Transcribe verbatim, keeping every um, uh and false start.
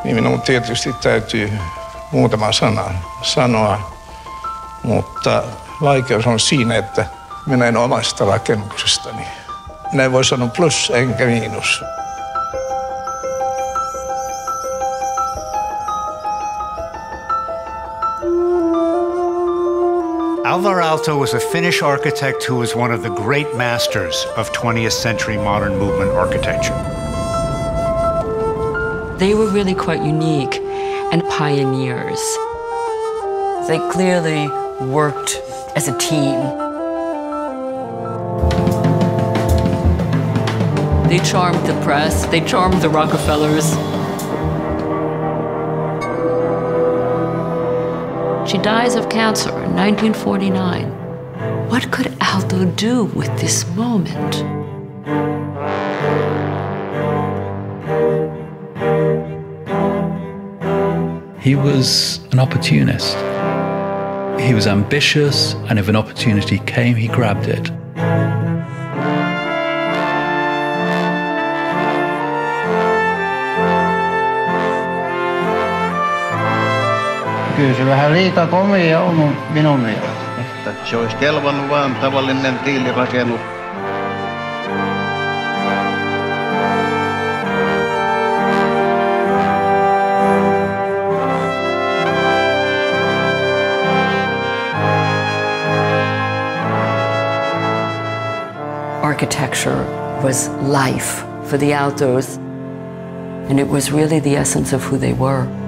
niin minun tietysti täytyy muutama sana sanoa, mutta vaikeus on siinä, että minä en omasta rakennuksestani. Minä en voi sanoa plus enkä miinus. Alvar Aalto was a Finnish architect who was one of the great masters of twentieth century modern movement architecture. They were really quite unique and pioneers. They clearly worked as a team. They charmed the press, they charmed the Rockefellers. She dies of cancer in nineteen forty-nine. What could Aalto do with this moment? He was an opportunist. He was ambitious, and if an opportunity came, he grabbed it. Kyllä se vähän liikaa komea on minun mielestä. Että se olisi kelvannut vaan tavallinen tiilirakennus. Architecture was life for the Aaltos, and it was really the essence of who they were.